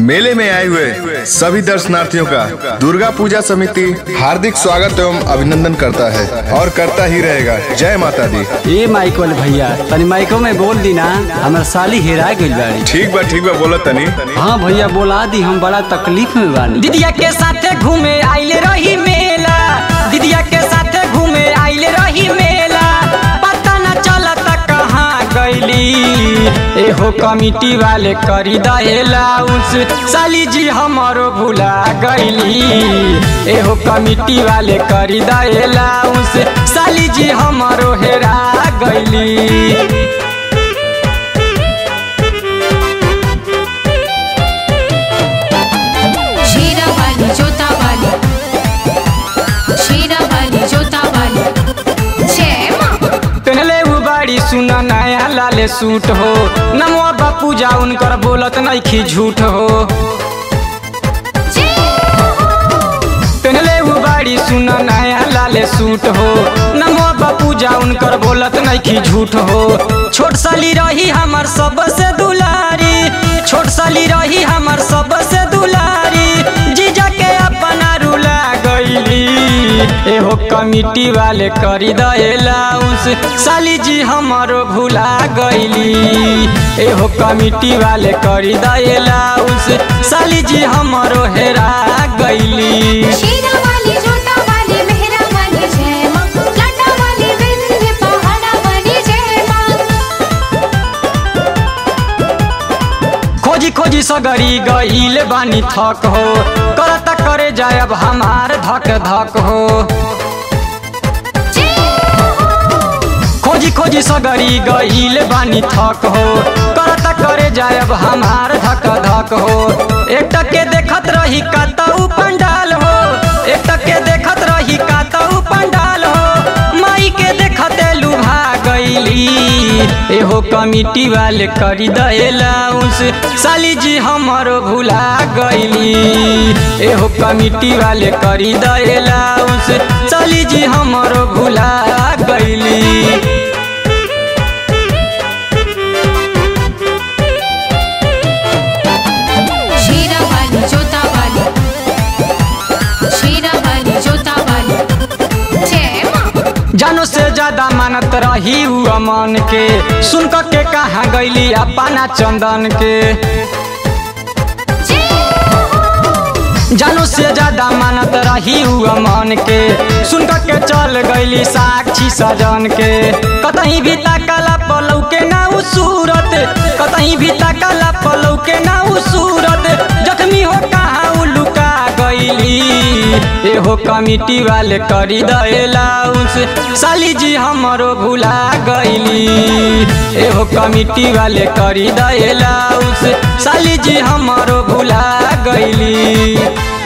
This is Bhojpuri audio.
मेले में आए हुए सभी दर्शनार्थियों का दुर्गा पूजा समिति हार्दिक स्वागत एवं अभिनंदन करता है और करता ही रहेगा। जय माता दी। ए माइकल भैया तनी माइको में बोल दी ना, हमार साली हेरा गइल बाड़ी। ठीक बा बोला तनी। हाँ भैया बोला दी, हम बड़ा तकलीफ में बानी। दीदिया के साथे घूमे आइले रही मेला, दीदिया के साथे घूमे आइले रही मेला, पता न चलता कहाँ गइली। एहो कमिटी वाले करी दहेला उस साली जी हमारो भुला गइली। एहो कमिटी वाले करी दहेला उस साली जी हमारो हेरा गइली। सुना नया लाले सूट हो, नमो बापू जा उनकर बोलत नहीं खी झूठ हो। पहले वो बाड़ी सुना नया लाले सूट हो, नमो बापू जा उनकर बोलत नहीं खी झूठ हो। छोट साली रही हमार सबसे दुलारी, छोट साली रही हमार सबसे दुलारी, जीजा के अपना रुला गइली। एहो कमिटी वाले करी दहेला उस साली जी हमारो भुला गइली। एहो कमिटी वाले करी दहेला उस साली जी हमारो हेरा गइली। खोजी खोजी सगरी गइल बानी थक हो, करता करे जाए अब हमार धक धक हो। खोजी खोजी सगरी गइल बानी थक हो, करता करे जाए अब हमार धक धक हो। एक टके देखत रही काताऊ पंडाल हो, एक टके देखत रही काताऊ पंडाल हो, माई के देखते लुभा गइली। एहो कमिटी वाले करी दहेला उस साली जी हमारो भुला गइली। एहो कमिटी वाले करी दहेला उस साली जी हमारो भुला गइली। जानो से ज्यादा मानत रही उ अमन के, सुन के कहाँ गइली अपना चंदन के। जानो से ज्यादा मानत रही उ अमन के, सुन के चल गइली साक्षी सजन के। कतहीं भी ताकला पलौ के ना उ सूरत, कतहीं भी ताकला पलौ के ना उ सूरत, जख्मी हो कहाँ उ लुका गइली। एहो कमिटी वाले करी दहेला उस साली जी हमारो भुला गइली। एहो कमिटी वाले करी दहेला उस साली जी हमारो भुला गइली।